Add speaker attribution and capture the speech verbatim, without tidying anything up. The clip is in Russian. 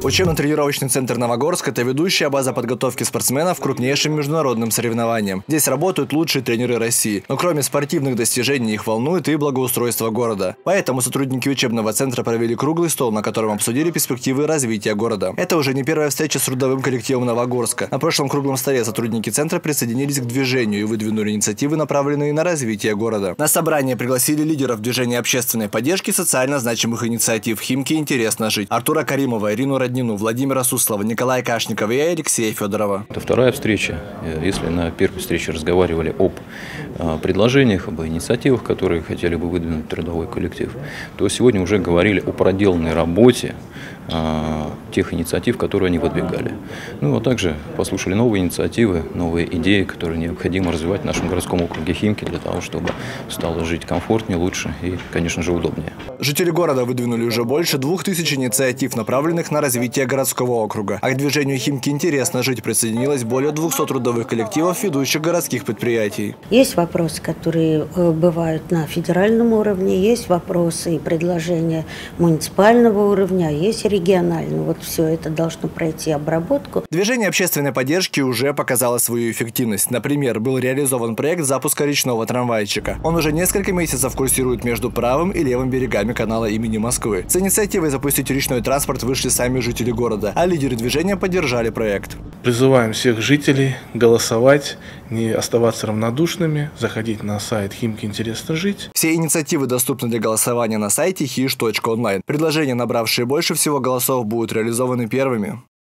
Speaker 1: Учебно-тренировочный центр «Новогорск» – это ведущая база подготовки спортсменов к крупнейшим международным соревнованиям. Здесь работают лучшие тренеры России. Но кроме спортивных достижений их волнует и благоустройство города. Поэтому сотрудники учебного центра провели круглый стол, на котором обсудили перспективы развития города. Это уже не первая встреча с трудовым коллективом Новогорска. На прошлом круглом столе сотрудники центра присоединились к движению и выдвинули инициативы, направленные на развитие города. На собрание пригласили лидеров движения общественной поддержки социально значимых инициатив «Химки интересно жить» Артура Каримова, Ирину Роднину, Владимира Суслова, Николая Кашникова и Алексея Федорова.
Speaker 2: Это вторая встреча. Если на первой встрече разговаривали об предложениях, об инициативах, которые хотели бы выдвинуть трудовой коллектив, то сегодня уже говорили о проделанной работе тех инициатив, которые они выдвигали. Ну, а также послушали новые инициативы, новые идеи, которые необходимо развивать в нашем городском округе Химки для того, чтобы стало жить комфортнее, лучше и, конечно же, удобнее.
Speaker 1: Жители города выдвинули уже больше двух тысяч инициатив, направленных на развитие городского округа. А к движению «Химки интересно жить» присоединилось более двухсот трудовых коллективов ведущих городских предприятий.
Speaker 3: Есть вопросы, которые бывают на федеральном уровне, есть вопросы и предложения муниципального уровня, есть регионального. Вот все это должно пройти обработку.
Speaker 1: Движение общественной поддержки уже показало свою эффективность. Например, был реализован проект запуска речного трамвайчика. Он уже несколько месяцев курсирует между правым и левым берегами канала имени Москвы. С инициативой запустить речной транспорт вышли сами жители города, а лидеры движения поддержали проект.
Speaker 4: Призываем всех жителей голосовать, не оставаться равнодушными, заходить на сайт «Химки интересно жить».
Speaker 1: Все инициативы доступны для голосования на сайте хиш точка онлайн. Предложения, набравшие больше всего голосов, будут реализованы первыми.